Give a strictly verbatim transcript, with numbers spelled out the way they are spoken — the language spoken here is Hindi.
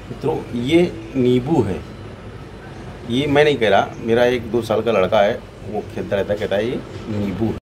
मित्रों ये नींबू है, ये मैं नहीं कह रहा, मेरा एक दो साल का लड़का है वो खेलता रहता है, कहता है ये नींबू है।